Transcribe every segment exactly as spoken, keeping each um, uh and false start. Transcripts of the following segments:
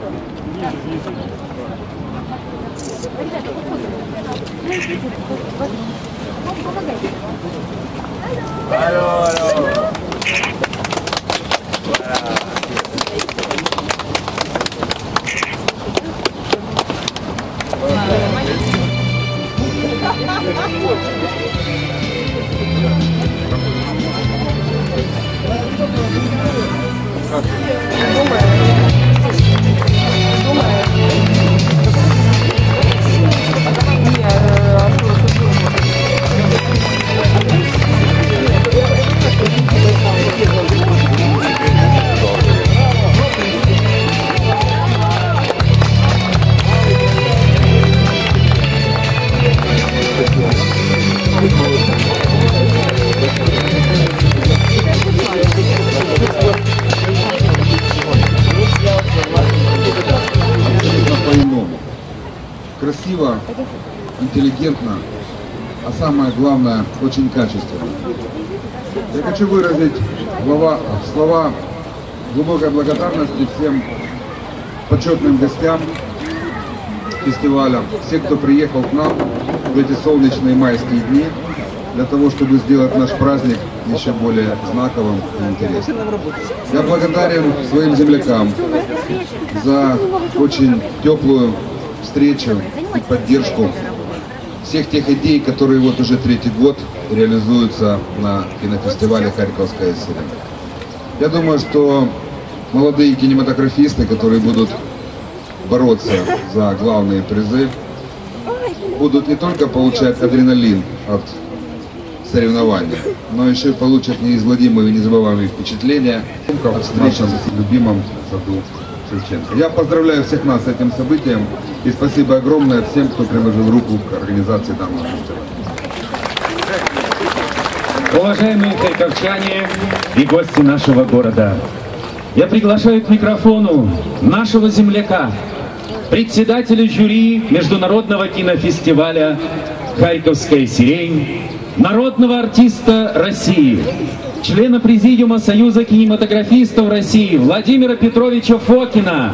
Алло, алло. Красиво, интеллигентно, а самое главное, очень качественно. Я хочу выразить слова, слова глубокой благодарности всем почетным гостям фестиваля, всем, кто приехал к нам в эти солнечные майские дни, для того, чтобы сделать наш праздник еще более знаковым и интересным. Я благодарен своим землякам за очень теплую встречу и поддержку всех тех идей, которые вот уже третий год реализуются на кинофестивале «Харьковская сирена». Я думаю, что молодые кинематографисты, которые будут бороться за главные призы, будут не только получать адреналин от соревнований, но еще и получат неизгладимые и незабываемые впечатления от встречи в любимом саду Шевченко. Я поздравляю всех нас с этим событием и спасибо огромное всем, кто приложил руку к организации данного фестиваля. Уважаемые харьковчане и гости нашего города, я приглашаю к микрофону нашего земляка, председателя жюри Международного кинофестиваля «Харьковская сирень», народного артиста России, члена Президиума Союза кинематографистов России Владимира Петровича Фокина.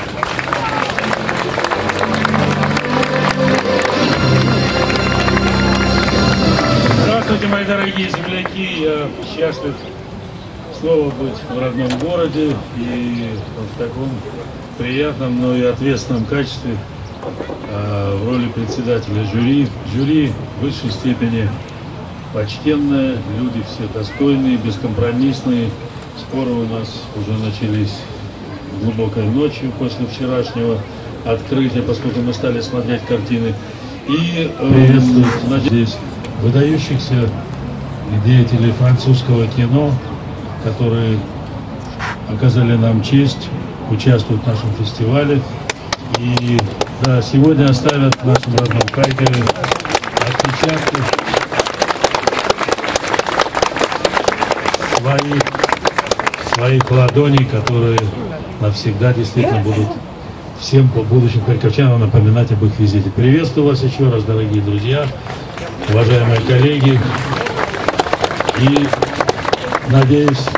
Здравствуйте, мои дорогие земляки! Я счастлив снова быть в родном городе и в таком приятном, но и ответственном качестве э, в роли председателя жюри. Жюри в высшей степени почтенные, люди все достойные, бескомпромиссные. Споры у нас уже начались глубокой ночью после вчерашнего открытия, поскольку мы стали смотреть картины. И э, приветствовать, надеюсь, выдающихся деятелей французского кино, которые оказали нам честь участвовать в нашем фестивале. И да, сегодня оставят в нашем родном Харькове отпечатки своих, своих ладоней, которые навсегда действительно будут всем будущим харьковчанам напоминать об их визите. Приветствую вас еще раз, дорогие друзья, уважаемые коллеги. И надеюсь,